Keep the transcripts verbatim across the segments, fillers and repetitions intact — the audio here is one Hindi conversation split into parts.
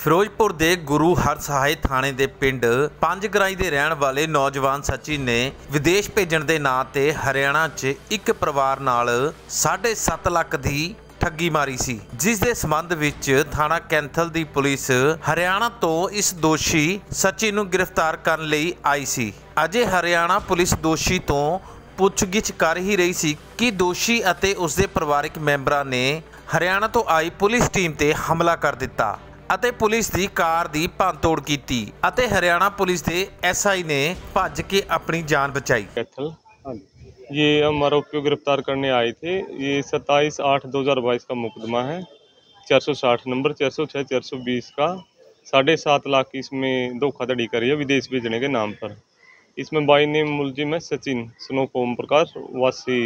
ਫਿਰੋਜ਼ਪੁਰ ਦੇ ਗੁਰੂ ਹਰਸਹਾਏ ਥਾਣੇ ਦੇ ਪਿੰਡ ਪੰਜਗਰਾਈ ਦੇ ਰਹਿਣ ਵਾਲੇ ਨੌਜਵਾਨ ਸਚਿਨ ਨੇ ਵਿਦੇਸ਼ ਭੇਜਣ ਦੇ ਨਾਂ ਤੇ ਹਰਿਆਣਾ 'ਚ ਇੱਕ ਪਰਿਵਾਰ ਨਾਲ ਸਾਢੇ ਸੱਤ ਲੱਖ ਦੀ ठगी मारी सी, जिस दे संबंध विच थाना कैंथल दी पुलिस हरियाणा तो इस दोषी सचिन नूं गिरफ्तार करन लई आई सी। अजे हरियाणा पुलिस दोषी तो पुछगिछ कर ही रही सी कि दोषी अते उसदे परिवारक मैंबरां ने हरियाणा तो आई पुलिस टीम ते हमला कर दिता अते पुलिस दी कार दी भंनतोड़ कीती अते हरियाणा पुलिस दे एस आई ने भज के अपनी जान बचाई। ये हम आरोपी को गिरफ्तार करने आए थे। ये सत्ताईस आठ दो हज़ार बाईस का मुकदमा है, चार सौ साठ नंबर चार सौ छः चार सौ बीस का। साढ़े सात लाख की इसमें धोखाधड़ी करी है विदेश भेजने के नाम पर। इसमें बाई नेम मुलजिम है सचिन स्नोक ओम प्रकाश वासी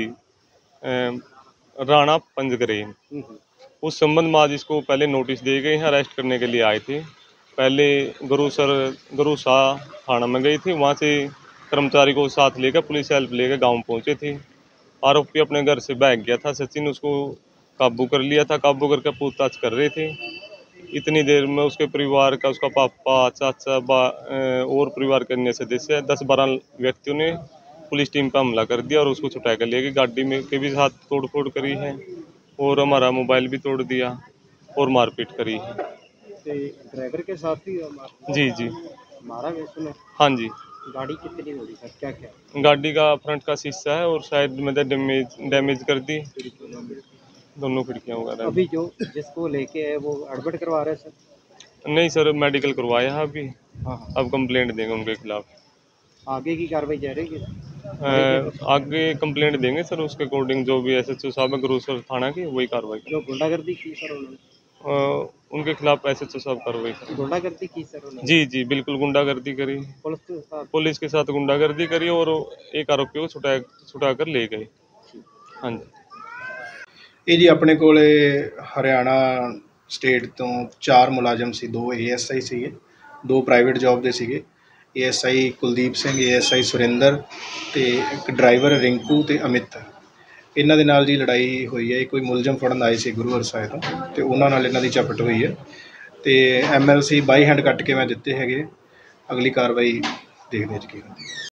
राणा पंजगरे। उस संबंध में आज इसको पहले नोटिस दिए गए हैं, अरेस्ट करने के लिए आए थे। पहले गुरुसर गुरुशाह थाना में गई थी, वहाँ से कर्मचारी को साथ लेकर पुलिस हेल्प लेकर गांव पहुंचे थे। आरोपी अपने घर से भाग गया था। सचिन उसको काबू कर लिया था, काबू करके पूछताछ कर रहे थे। इतनी देर में उसके परिवार का, उसका पापा, चाचा, बा और परिवार के अन्य सदस्य दस बारह व्यक्तियों ने पुलिस टीम पर हमला कर दिया और उसको छुटा कर ले गए। गाड़ी में के भी साथ तोड़ फोड़ करी है और हमारा मोबाइल भी तोड़ दिया और मारपीट करी है। ड्राइवर के साथ ही जी जी मारा गया। हाँ जी। गाड़ी कितनी होगी सर, क्या क्या? गाड़ी का फ्रंट का शीशा है और साइड में डैमेज डैमेज कर दी, दोनों खिड़कियाँ वगैरह। अभी जो जिसको लेके है वो एडमिट करवा रहे हैं सर? नहीं सर, मेडिकल करवाया है अभी। हाँ। अब कंप्लेंट देंगे उनके खिलाफ। आगे की कार्रवाई जारी है? आगे कंप्लेंट देंगे सर, उसके अकॉर्डिंग जो भी एस एच ओ साहब है गुरुसर थाना की वही कार्रवाई। जो गुंडागर्दी की सर उन्होंने? आ, उनके खिलाफ एस एच ओ साहब कार्रवाई करें। गुंडागर्दी की सर उन्होंने? जी जी बिल्कुल गुंडागर्दी करी। पुलिस के साथ पुलिस के साथ गुंडागर्दी करी और एक आरोपी को छुटा छुटा कर ले गए। हाँ जी। ये जी अपने कोले हरियाणा स्टेट तो चार मुलाजम सी, दो ए एस आई सी, दो प्राइवेट जॉब के सीगे। A S I Kuldeep Singh, A S I Surinder ते एक ड्राइवर रिंकू ते अमित। इन्हां दे नाल जी लड़ाई हुई है। कोई मुलजम फड़न आए सी गुरु हरसाए तो ते उन्हां नाल इन्हां दी झपट हुई है ते M L C by hand cut के मैं दिते हैगे। अगली कार्रवाई देखते हैं जी की होंदी है।